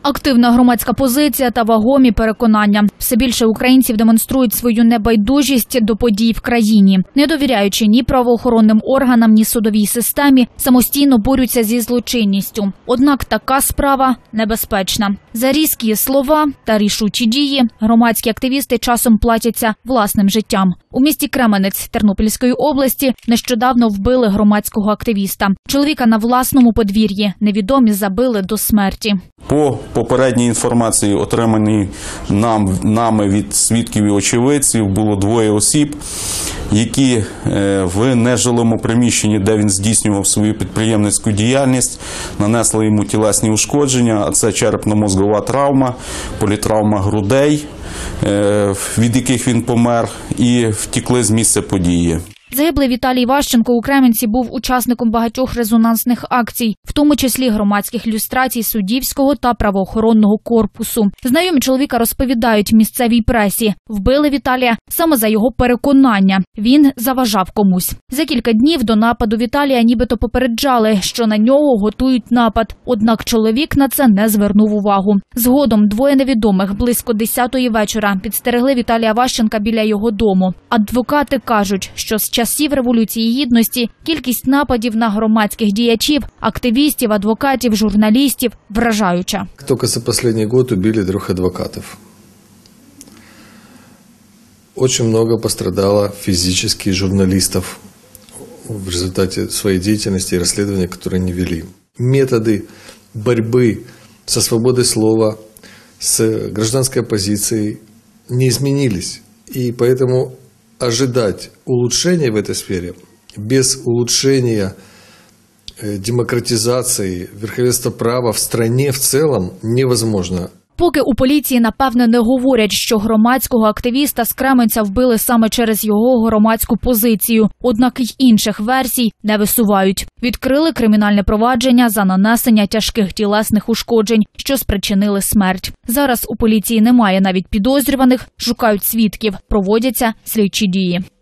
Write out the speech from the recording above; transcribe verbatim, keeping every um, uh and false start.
Активна громадська позиція та вагомі переконання. Все більше українців демонструють свою небайдужість до подій в країні. Не довіряючи ні правоохоронним органам, ні судовій системі, самостійно борються зі злочинністю. Однак така справа небезпечна. За різкі слова та рішучі дії громадські активісти часом платяться власним життям. У місті Кременець Тернопільської області нещодавно вбили громадського активіста. Чоловіка на власному подвір'ї невідомі забили до смерті. По попередній інформації, отриманій нам, нами від свідків і очевидців, було двоє осіб, які в нежилому приміщенні, де він здійснював свою підприємницьку діяльність, нанесли йому тілесні ушкодження, а це черепно-мозгова травма, політравма грудей, від яких він помер, і втекли з місця події. Загиблий Віталій Ващенко у Кременці був учасником багатьох резонансних акцій, в тому числі громадських люстрацій суддівського та правоохоронного корпусу. Знайомі чоловіка розповідають місцевій пресі. Вбили Віталія саме за його переконання. Він заважав комусь. За кілька днів до нападу Віталія нібито попереджали, що на нього готують напад. Однак чоловік на це не звернув увагу. Згодом двоє невідомих близько десятої вечора підстерегли Віталія Ващенка біля його дому. Адвокати кажуть, що з часів Революції Гідності кількість нападів на громадських діячів, активістів, адвокатів, журналістів вражаюча. Тільки за останній рік убили двох адвокатів. Очень много пострадало физически журналистов в результате своей деятельности и расследования, которые они вели. Методы борьбы со свободой слова, с гражданской оппозицией не изменились. И поэтому ожидать улучшения в этой сфере без улучшения демократизации, верховенства права в стране в целом невозможно. Поки у поліції, напевне, не говорять, що громадського активіста з Кременця вбили саме через його громадську позицію. Однак й інших версій не висувають. Відкрили кримінальне провадження за нанесення тяжких тілесних ушкоджень, що спричинили смерть. Зараз у поліції немає навіть підозрюваних, шукають свідків, проводяться слідчі дії.